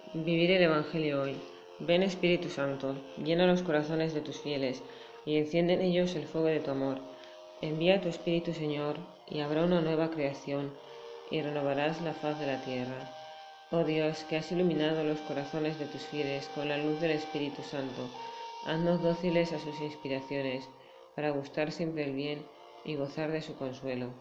Vivir el Evangelio hoy. Ven Espíritu Santo, llena los corazones de tus fieles y enciende en ellos el fuego de tu amor. Envía tu Espíritu, Señor, y habrá una nueva creación y renovarás la faz de la tierra. Oh Dios, que has iluminado los corazones de tus fieles con la luz del Espíritu Santo, haznos dóciles a sus inspiraciones, para gustar siempre el bien y gozar de su consuelo.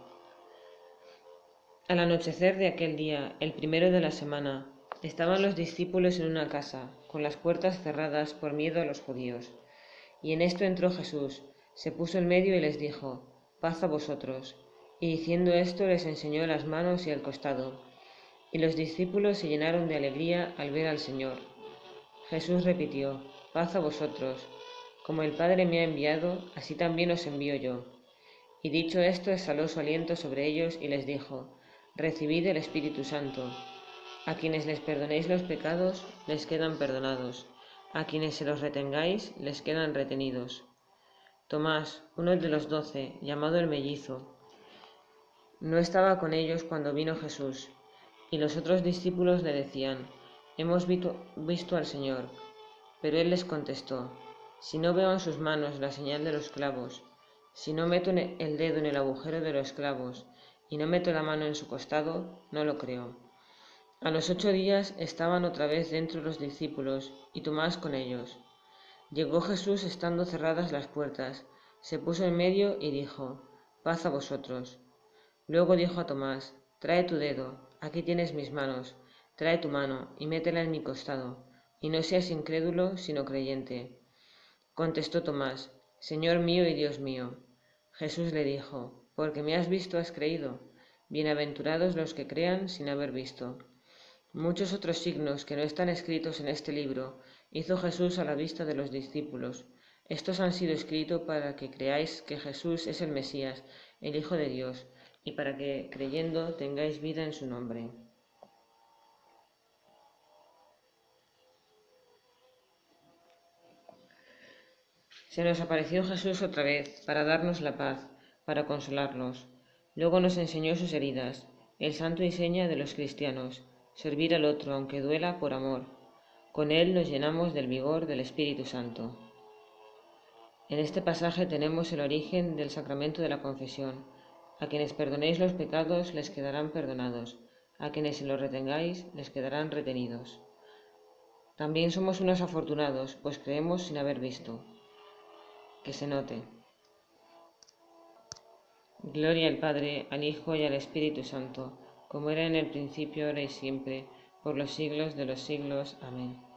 Al anochecer de aquel día, el primero de la semana, estaban los discípulos en una casa, con las puertas cerradas por miedo a los judíos. Y en esto entró Jesús, se puso en medio y les dijo: Paz a vosotros. Y diciendo esto les enseñó las manos y el costado. Y los discípulos se llenaron de alegría al ver al Señor. Jesús repitió: Paz a vosotros. Como el Padre me ha enviado, así también os envío yo. Y dicho esto, exhaló su aliento sobre ellos y les dijo: Recibid el Espíritu Santo. A quienes les perdonéis los pecados, les quedan perdonados. A quienes se los retengáis, les quedan retenidos. Tomás, uno de los 12, llamado el mellizo, no estaba con ellos cuando vino Jesús. Y los otros discípulos le decían: Hemos visto al Señor. Pero él les contestó: Si no veo en sus manos la señal de los clavos, si no meto el dedo en el agujero de los clavos y no meto la mano en su costado, no lo creo. A los 8 días estaban otra vez dentro los discípulos y Tomás con ellos. Llegó Jesús estando cerradas las puertas, se puso en medio y dijo: Paz a vosotros. Luego dijo a Tomás: Trae tu dedo, aquí tienes mis manos, trae tu mano y métela en mi costado, y no seas incrédulo sino creyente. Contestó Tomás: Señor mío y Dios mío. Jesús le dijo: Porque me has visto has creído. Bienaventurados los que crean sin haber visto. Muchos otros signos que no están escritos en este libro hizo Jesús a la vista de los discípulos. Estos han sido escritos para que creáis que Jesús es el Mesías, el Hijo de Dios, y para que, creyendo, tengáis vida en su nombre. Se nos apareció Jesús otra vez para darnos la paz, para consolarnos. Luego nos enseñó sus heridas, el santo y seña de los cristianos, servir al otro aunque duela por amor. Con él nos llenamos del vigor del Espíritu Santo. En este pasaje tenemos el origen del sacramento de la confesión. A quienes perdonéis los pecados les quedarán perdonados, a quienes se los retengáis les quedarán retenidos. También somos unos afortunados, pues creemos sin haber visto. Que se note. Gloria al Padre, al Hijo y al Espíritu Santo, como era en el principio, ahora y siempre, por los siglos de los siglos. Amén.